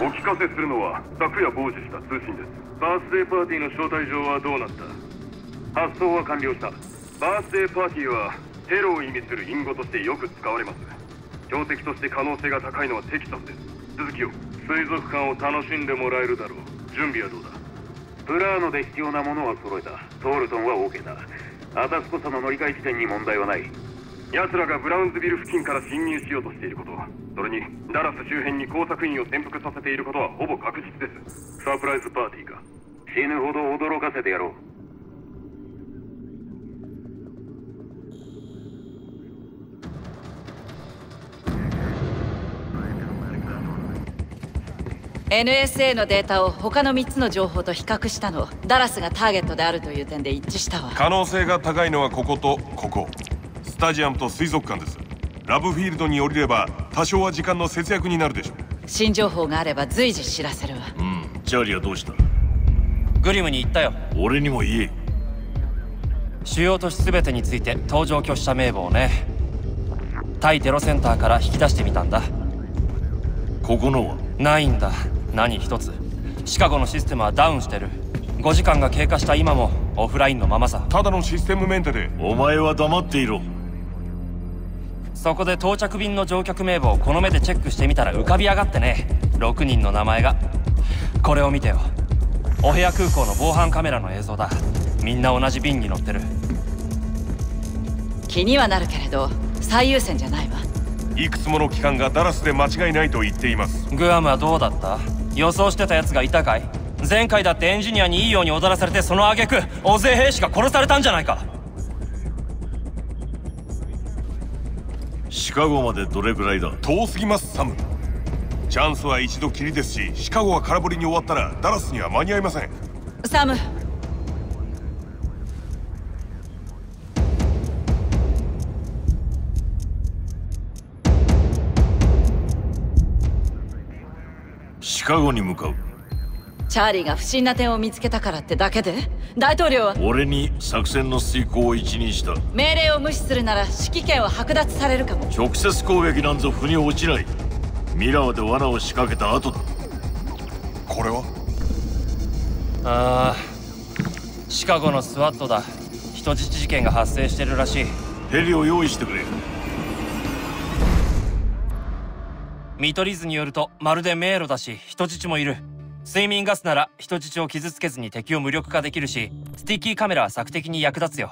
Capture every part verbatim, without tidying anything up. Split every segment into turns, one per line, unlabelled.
お聞かせするのは昨夜傍受した通信です。バースデーパーティーの招待状はどうなった？発送は完了した。バースデーパーティーはテロを意味する隠語としてよく使われます。標的として可能性が高いのはテキサスです。続きを。水族館を楽しんでもらえるだろう。準備はどうだ？プラーノで必要なものは揃えた。トールトンは OK だ。アタスコサの乗り換え地点に問題はない。奴らがブラウンズビル付近から侵入しようとしていること、それにダラス周辺に工作員を潜伏させていることはほぼ確実です。サプライズパーティーか。死ぬほど驚かせてやろう。
エヌエスエー のデータを他のみっつの情報と比較したの。ダラスがターゲットであるという点で一致したわ。
可能性が高いのはこことここ。スタジアムと水族館です。ラブフィールドに降りれば多少は時間の節約になるでしょう。
新情報があれば随時知らせるわ。
うん。チャーリーはどうした？
グリムに言ったよ。
俺にも言え。
主要都市全てについて搭乗拒否者名簿をね。対テロセンターから引き出してみたんだ。
ここのは
ないんだ。何一つ。シカゴのシステムはダウンしてる。ごじかんが経過した今もオフラインのままさ。
ただのシステムメンテで。
お前は黙っていろ。
そこで到着便の乗客名簿をこの目でチェックしてみたら浮かび上がってね。ろくにんの名前が。これを見てよ。オヘア空港の防犯カメラの映像だ。みんな同じ便に乗ってる。
気にはなるけれど最優先じゃないわ。
いくつもの機関がダラスで間違いないと言っています。
グアムはどうだった？予想してたやつがいたかい？前回だってエンジニアにいいように踊らされて、その挙句大勢兵士が殺されたんじゃないか。
シカゴまでどれくらいだ？
遠すぎます、サム。チャンスは一度きりですし、シカゴが空振りに終わったらダラスには間に合いません。
サム。
シカゴに向かう。
チャーリーが不審な点を見つけたからってだけで大統領は
俺に作戦の遂行を一任した。
命令を無視するなら指揮権は剥奪されるかも。
直接攻撃なんぞ腑に落ちない。ミラーで罠を仕掛けた後だ。
これは
ああ、シカゴのスワットだ。人質事件が発生してるらしい。
ヘリを用意してくれ。
見取り図によるとまるで迷路だし、人質もいる。睡眠ガスなら人質を傷つけずに敵を無力化できるし、スティッキーカメラは索敵に役立つよ。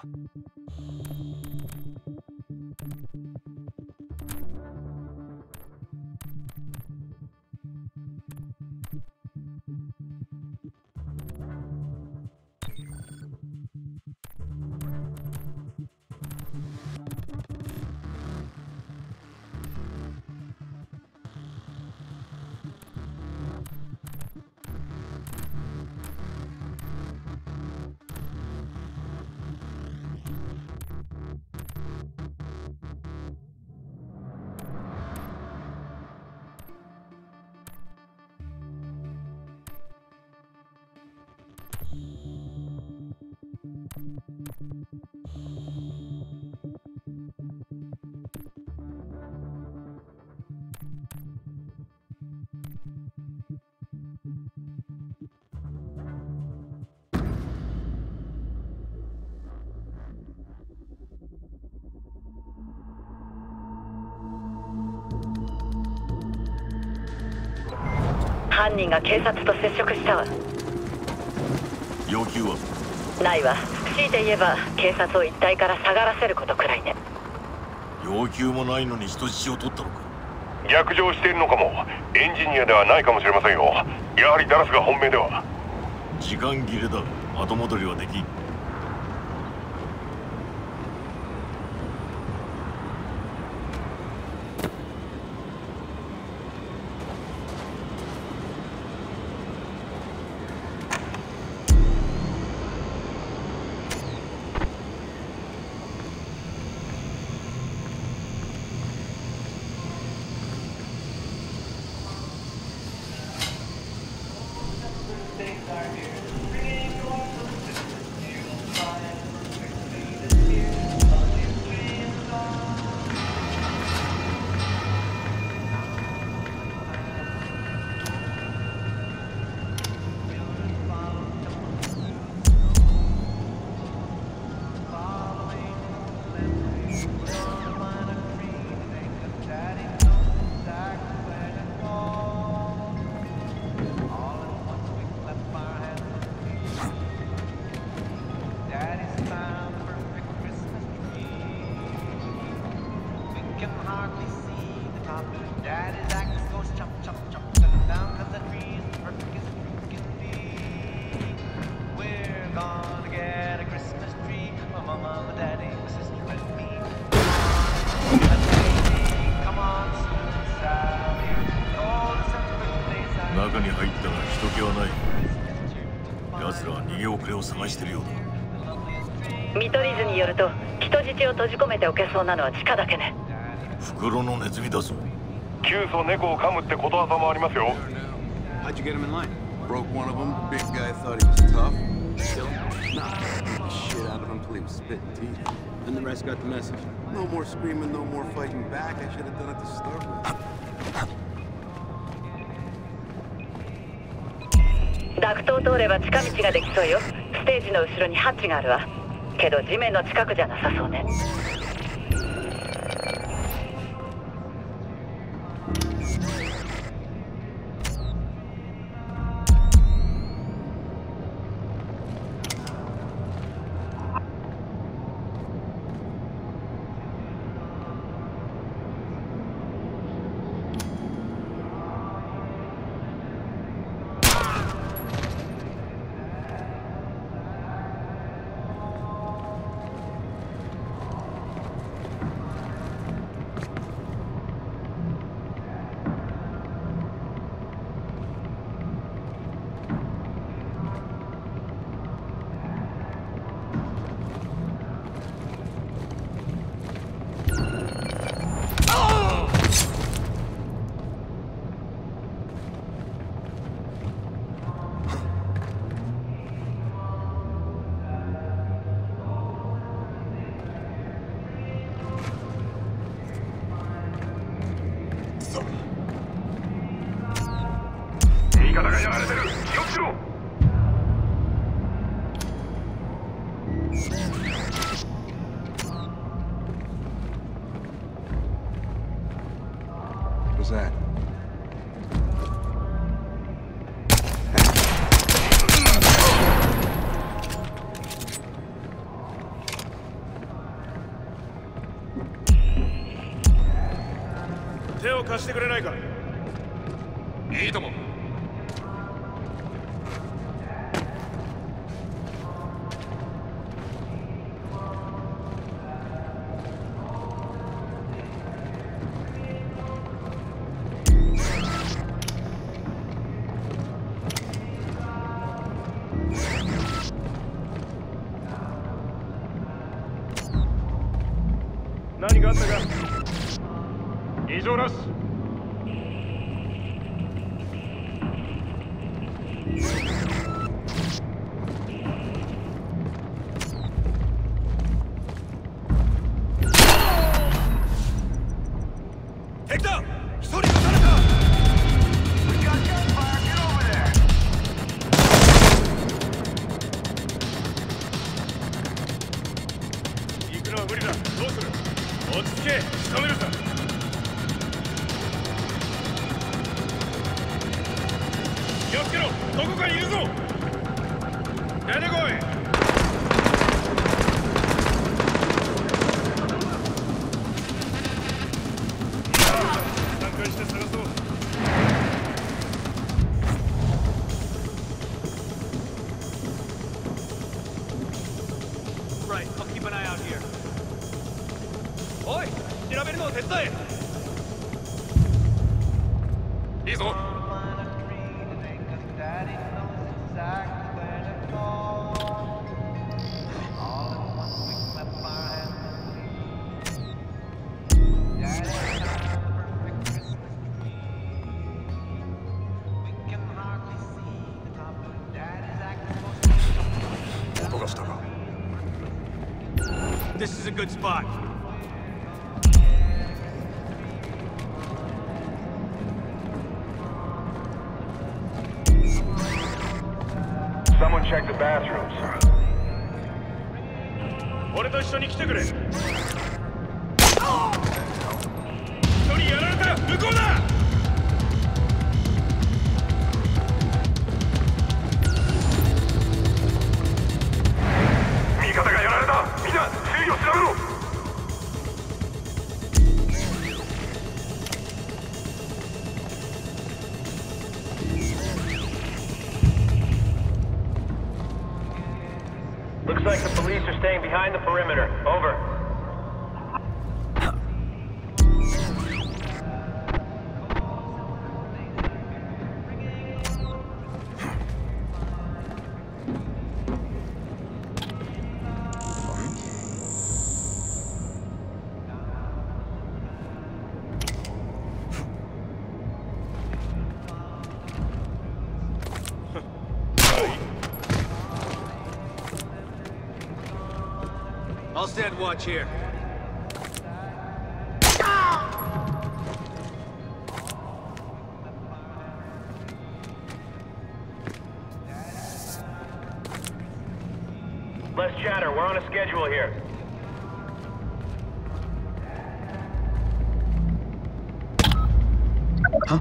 犯人が警察と接触したわ。
要求は？
ないわ。強いて言えば警察を一帯から下がらせることくらいね。
要求もないのに人質を取ったのか？
逆上しているのかも。エンジニアではないかもしれませんよ。やはりダラスが本命では。
時間切れだ。後戻りはできん。 中に入ったが人気はない。奴らは逃げ遅れを探してるようだ。
見取り図によると人質を閉じ込めておけそうなのは地下だけね。
袋のネズミだぞ。
急須猫を噛むってことわざもありますよ。
How'd you get him in line? Broke one of them. Big guy thought he was tough. Kill him? Nah. Beat the shit out of him till he was spitting teeth. And the rest got the message. No more screaming, no more fighting back. I should have done it to start with.
ダクトを通れば近道ができそうよ。ステージの後ろにハッチがあるわ。けど地面の近くじゃなさそうね。
味方がやられてる。気をつけろ。
What's that?
手を貸してくれないか。いいとも。何があったか。異常なし。敵だ。一人撃たれた。行くのは無理だ。どうする。落ち着け。仕留めるさ。気をつけろ。どこかにいるぞ。出てこい。参加して探そう。Right, I'll keep an eye out here. おい、調べるのを手伝え。いいぞ。音がしたか。This is a good spot.
Someone check the bathrooms.
俺と一緒に来てくれ。一人やられた。向こうだ。味方がやられた。みんな周囲を調べろ。
staying behind the perimeter. Over.
I'll stand watch here.
Less chatter. We're on a schedule here.
Huh?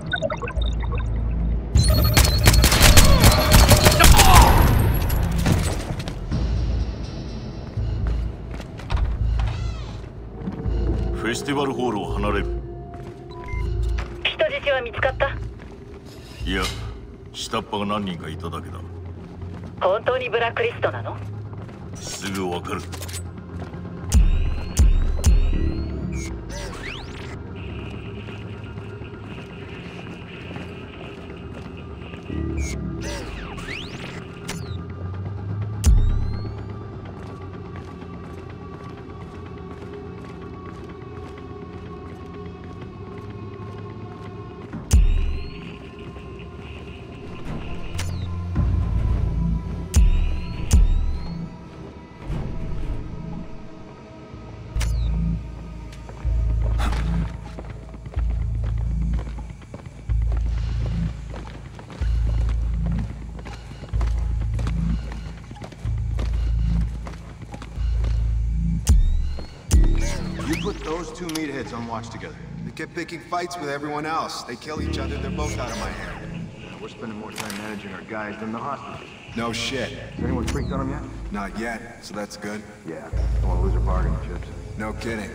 フェスティバルホールを離れる。
人質は見つかった？
いや、下っ端が何人かいただけだ。
本当にブラックリストなの？
すぐわかる。
Put those two meatheads on watch together. They kept picking fights with everyone else. They kill each other, they're both out of my hair.
Yeah, we're spending more time managing our guys than the hostages.
No shit.
Has anyone freaked on them yet?
Not yet, so that's good.
Yeah, don't want to lose our bargaining chips.
No kidding.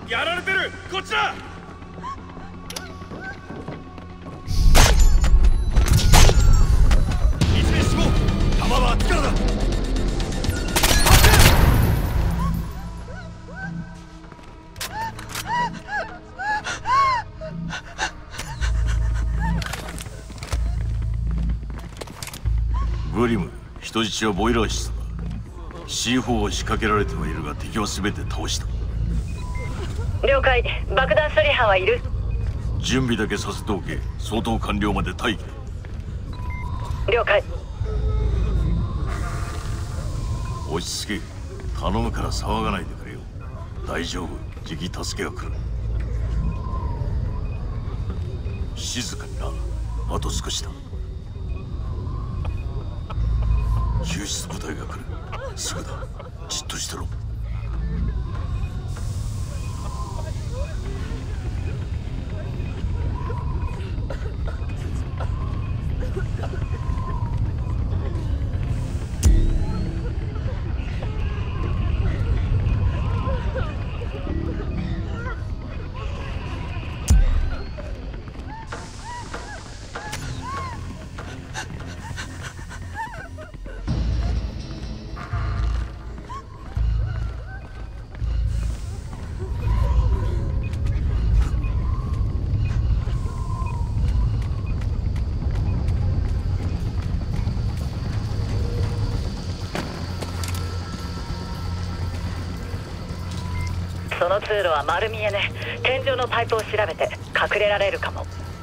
やられてる。こっちだ。一名死亡。弾はあっちからだ。
グリム、人質はボイラー室だ。シーフォー を仕掛けられてはいるが敵は全て倒した。
了解。爆弾処理班はいる？
準備だけさせておけ。相当完了まで待機だ。
了解。
落ち着け。頼むから騒がないでくれよ。大丈夫。じき助けが来る。静かにな。あと少しだ。救出部隊が来る。すぐだ。じっとしてろ。
その通路は丸見えね。天井のパイプを調べて隠れられるかも。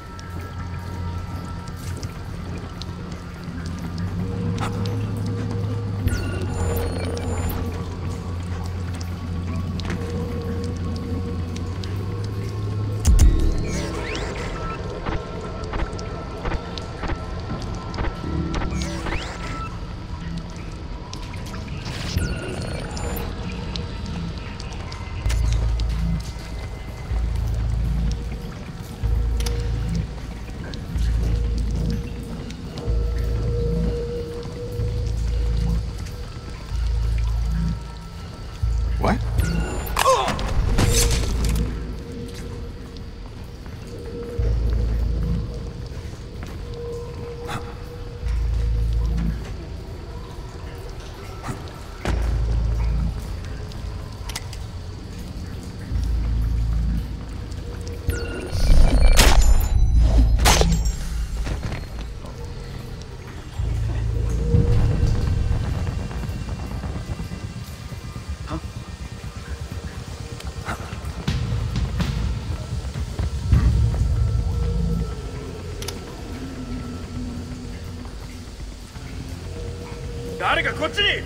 誰かこっちに。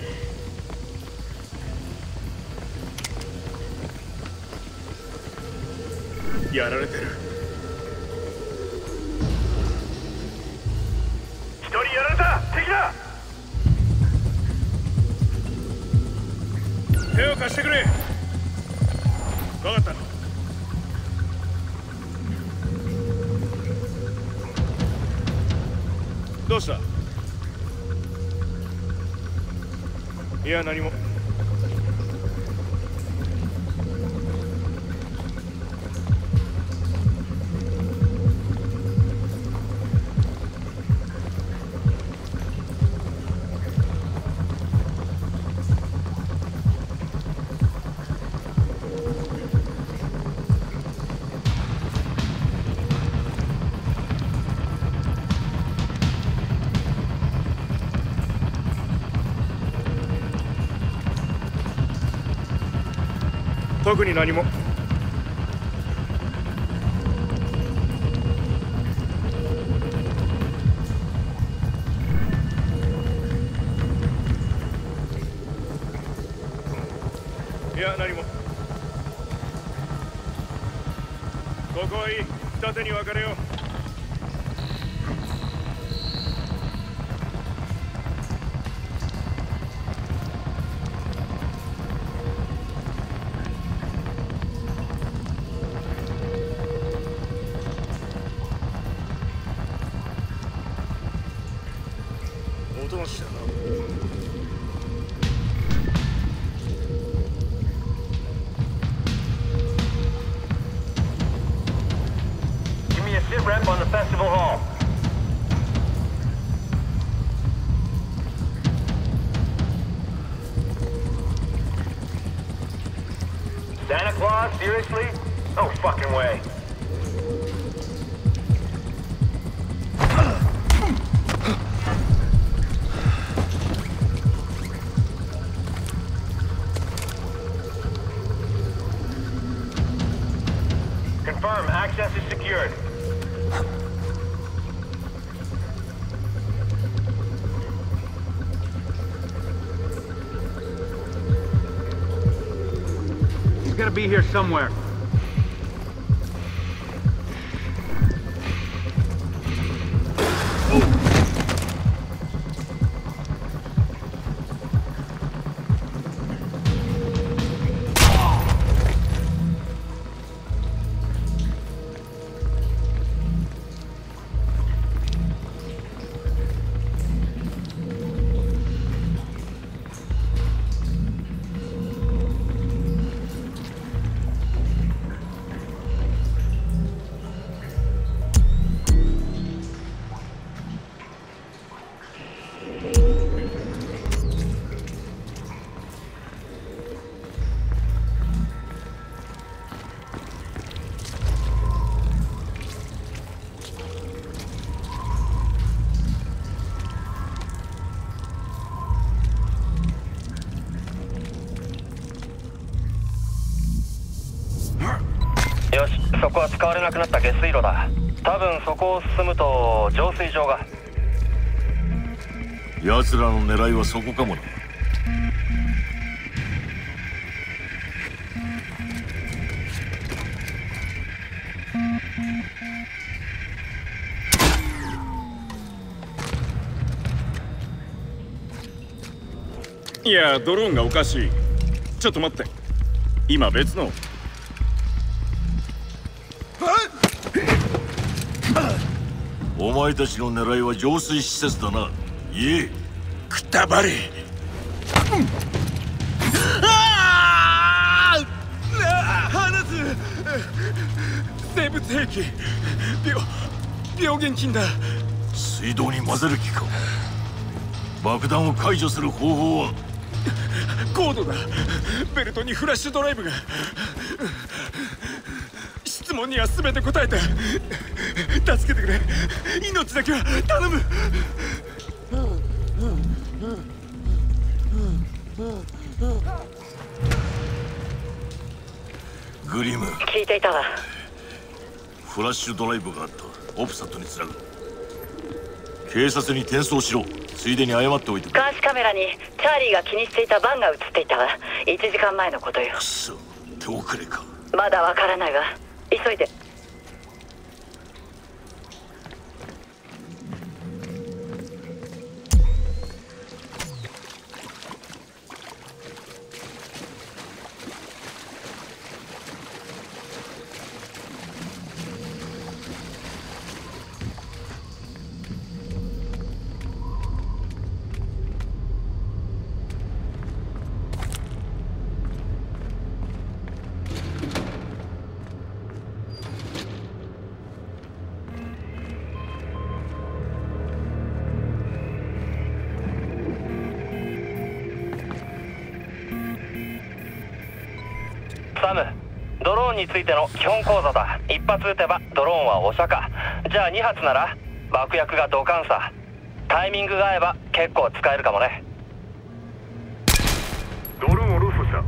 やられてる。一人やられた。敵だ。手を貸してくれ。分かった。どうした？いや、何も。特に何も。いや、何も。ここはいい。二手に分かれよう。おとなしいな。
Santa Claus? Seriously? No fucking way. Confirm, access is secured.
He's gotta be here somewhere.
よし、そこは使われなくなった下水路だ。多分そこを進むと浄水場が。
奴らの狙いはそこかもな。
いや、ドローンがおかしい。ちょっと待って、今別の。
お前たちの狙いは浄水施設だな。言え。
くたばれ。放つ。生物兵器。病病原菌だ。
水道に混ぜる気か。爆弾を解除する方法は。
コードだ。ベルトにフラッシュドライブが。質問には全て答えた。助けてくれ。命だけは頼む。
グリム、
聞いていたわ。
フラッシュドライブがあった。オプサットにつなぐ。警察に転送しろ。ついでに謝っておいてくれ。
監視カメラにチャーリーが気にしていたバンが映っていたわ。いちじかんまえのことよ。
くそ、手遅れか。
まだわからないわ。急いで。
サム、ドローンについての基本講座だ。一発撃てばドローンはお釈迦。じゃあに発なら爆薬がドカンさ。タイミングが合えば結構使えるかもね。
ドローンをルースした。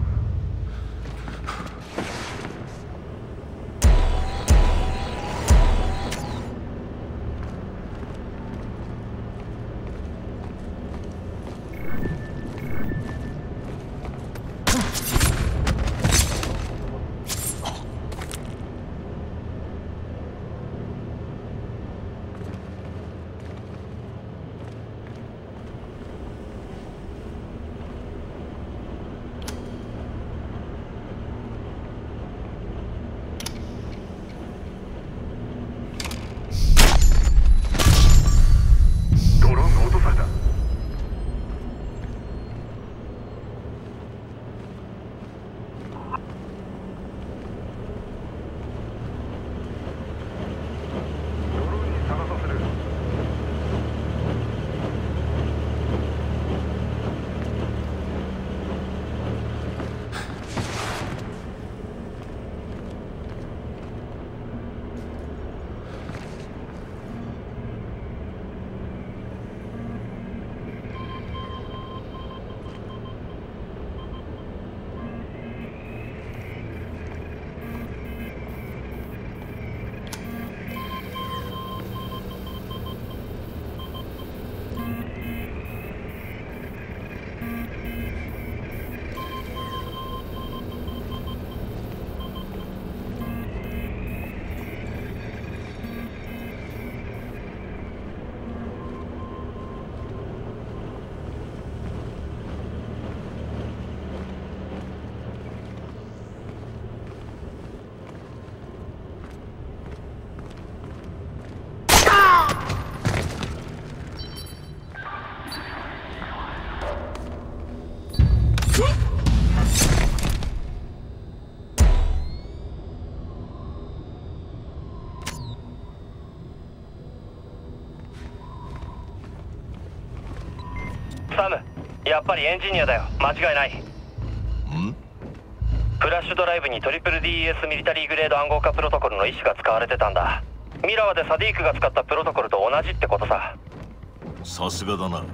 サム、やっぱりエンジニアだよ。間違いない。
ん？
フラッシュドライブにトリプル ディーイーエス ミリタリーグレード暗号化プロトコルの意思が使われてたんだ。ミラワでサディークが使ったプロトコルと同じってことさ。
さすがだな。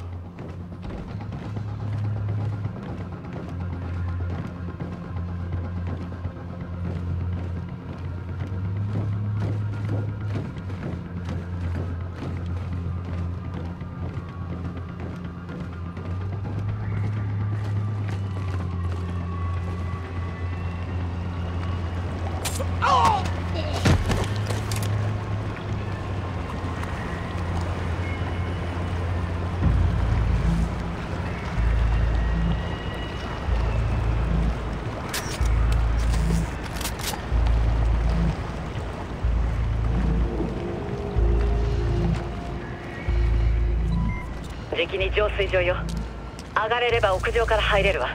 じきに浄水場よ。上がれれば屋上から入れるわ。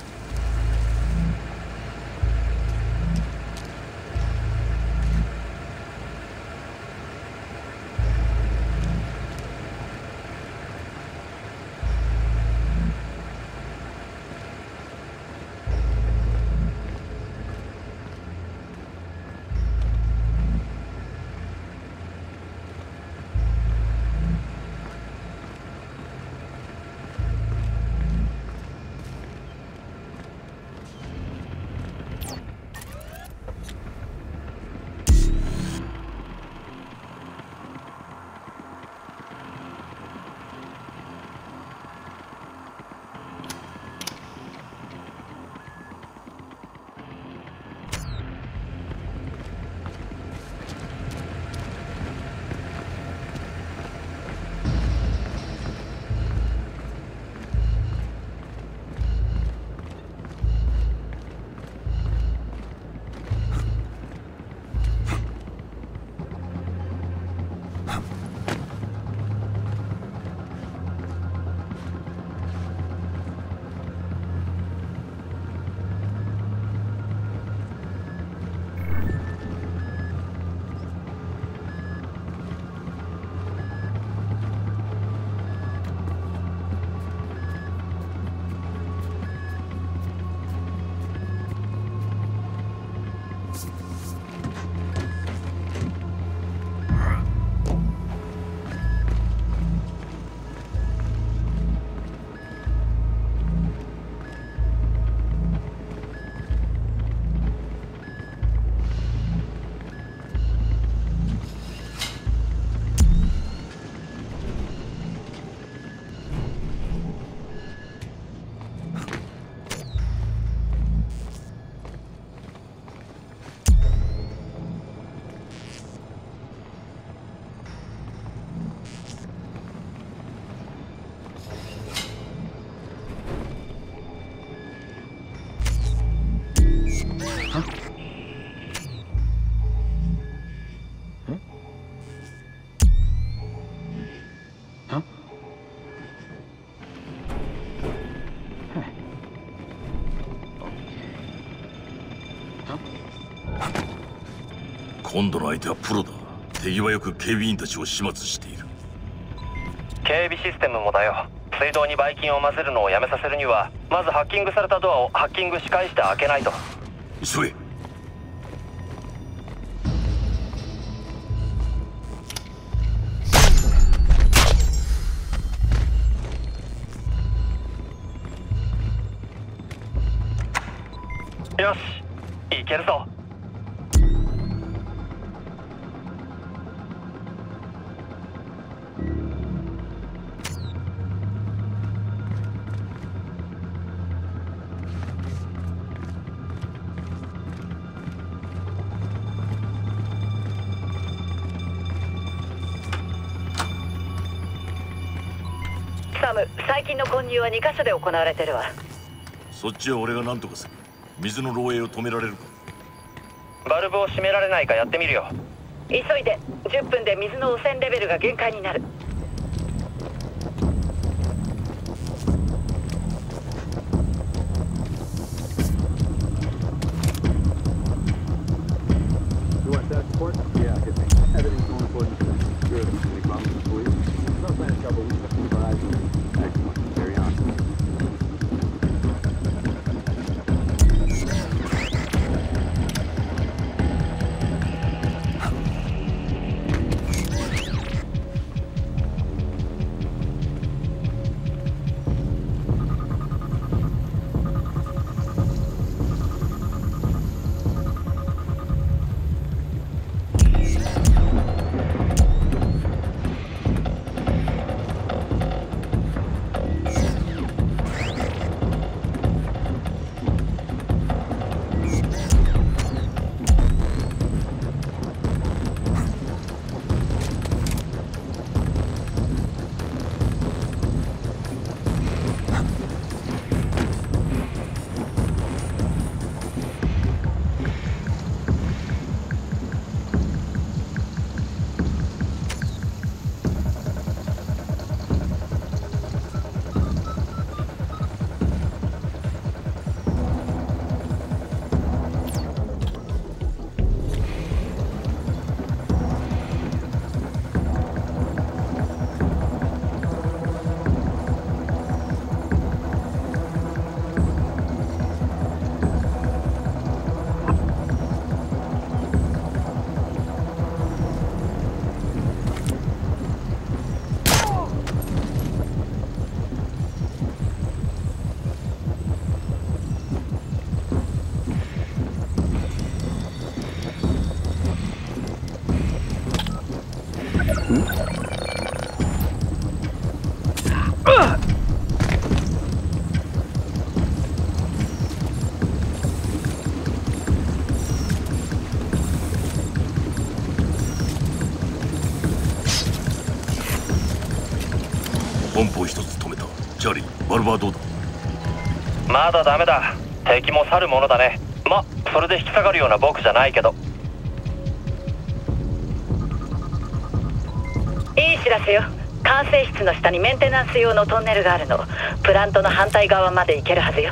今度の相手はプロだ。手際よく警備員たちを始末している。
警備システムもだよ。水道にばい菌を混ぜるのをやめさせるには、まずハッキングされたドアをハッキングし返して開けないと。
急げ。
よし、いけるぞ。
サム、最近の混入はにカ所で行われてるわ。
そっちは俺が何とかする。水の漏洩を止められるか。
バルブを閉められないかやってみるよ。
急いで。じゅっぷんで水の汚染レベルが限界になる。
You want that support? Yeah, hit me. Everything's going according to plan. Good. Any problems with the police? No sign of trouble. We just supervise. Excellent. Carry on.
ポンプを一つ止めた。チャーリー、バルバはどうだ？
まだダメだ。敵も去るものだね。ま、それで引き下がるような僕じゃないけど。
いい知らせよ。管制室の下にメンテナンス用のトンネルがあるの。プラントの反対側まで行けるはずよ。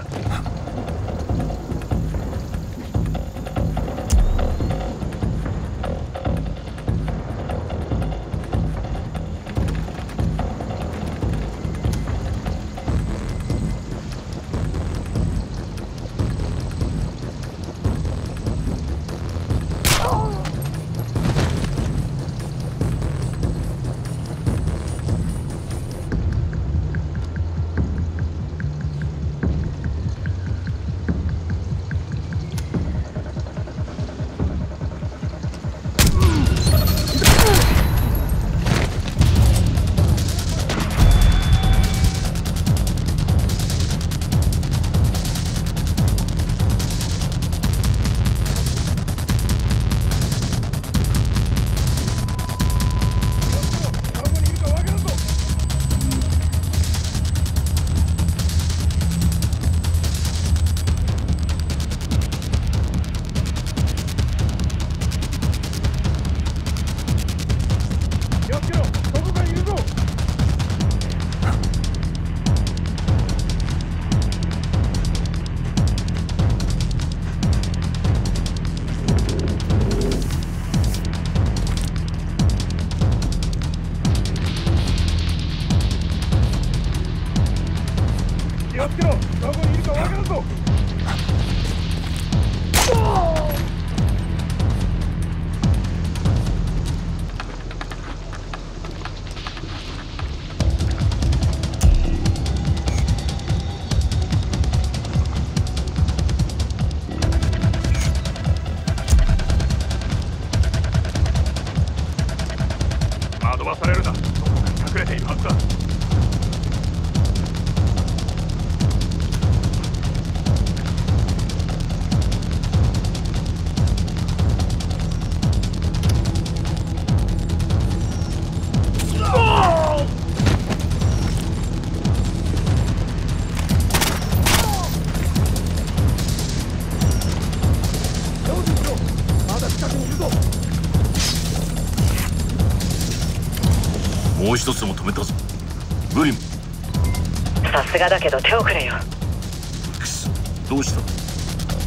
もう一つも止めたぞ。グリム。
さすがだけど手遅れよ。
くそ、どうした？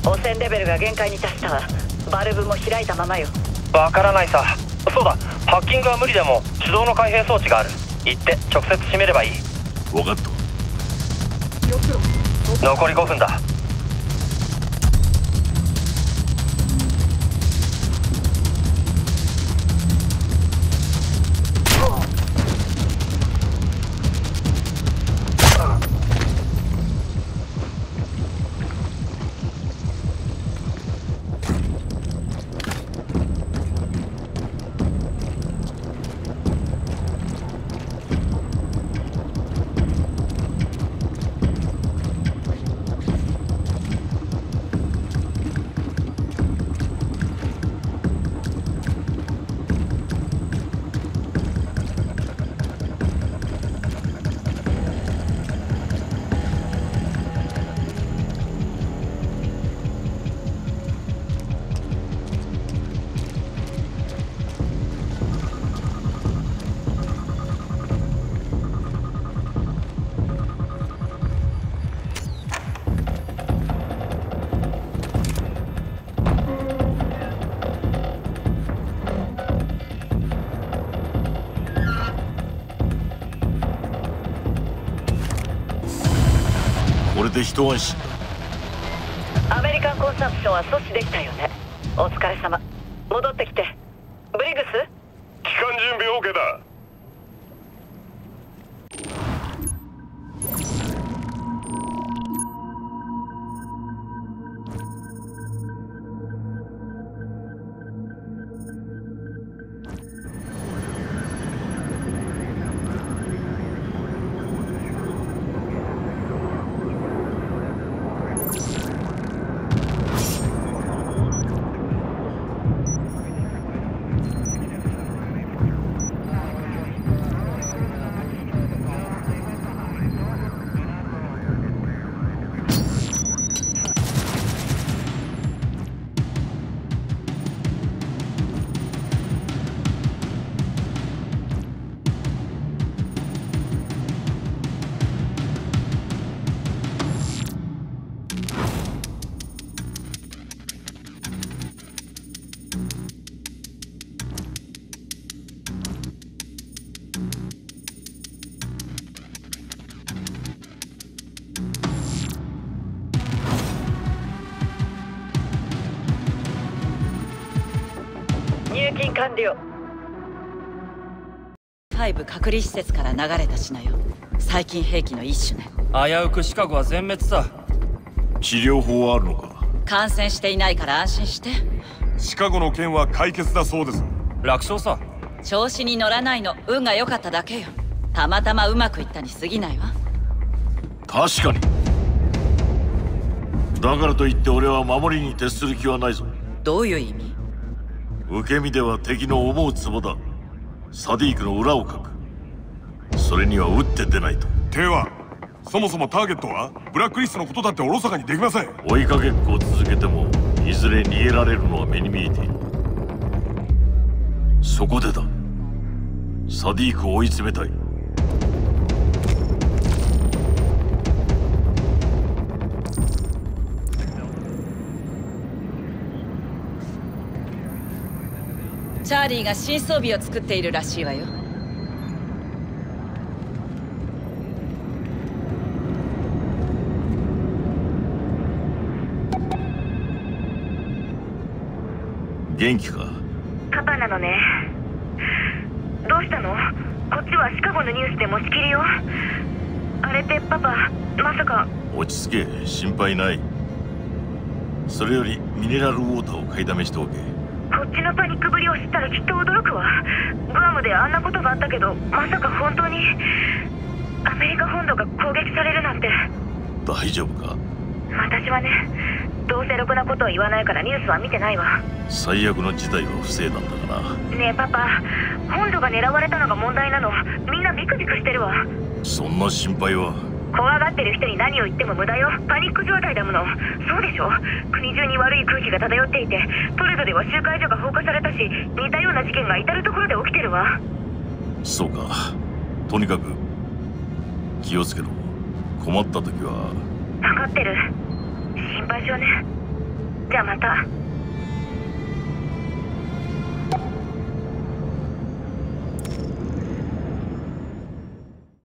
汚染レベルが限界に達したわ。バルブも開いたままよ。
わからないさ。そうだ、ハッキングは無理でも手動の開閉装置がある。行って直接閉めればいい。
分かった。
残りごふんだ。
これで一安心
だ。アメリカンコンサンプションは阻止できたよね。お疲れ様。戻ってきて。ブリグス？
帰還準備 OK だ。
入金完了。
ファイブ隔離施設から流れた品よ。細菌兵器の一種ね。
危うくシカゴは全滅さ。
治療法はあるのか？
感染していないから安心して。
シカゴの件は解決だそうです。
楽勝さ。
調子に乗らないの運が良かっただけよ。たまたまうまくいったに過ぎないわ。
確かに。だからといって俺は守りに徹する気はないぞ。
どういう意味？
受け身では敵の思うツボだ。サディークの裏をかく。それには打って出ないと。
手はそもそもターゲットはブラックリストのことだっておろそかにできません。
追いかけっこを続けてもいずれ逃げられるのは目に見えている。そこでだ。サディークを追い詰めたい。
チャーリーが新装備を作っているらしいわよ。
元気か？
パパなのね。どうしたの？こっちはシカゴのニュースで持ちきりよ。あれってパパ、まさか。
落ち着け、心配ない。それよりミネラルウォーターを買いだめしておけ。
こっちのパニックぶりを知ったらきっと驚くわ。グアムであんなことがあったけど、まさか本当にアメリカ本土が攻撃されるなんて。
大丈夫か？
私はね、どうせろくなことを言わないからニュースは見てないわ。
最悪の事態を防いだんだがな。
ねえパパ、本土が狙われたのが問題なの。みんなビクビクしてるわ。
そんな心配は。
怖がってる人に何を言っても無駄よ。パニック状態だもの。そうでしょ。国中に悪い空気が漂っていて、トレドでは集会所が放火されたし、似たような事件が至る所で起きてるわ。
そうか。とにかく気をつけろ。困った時は。
分かってる。心配性ね。じゃあまた。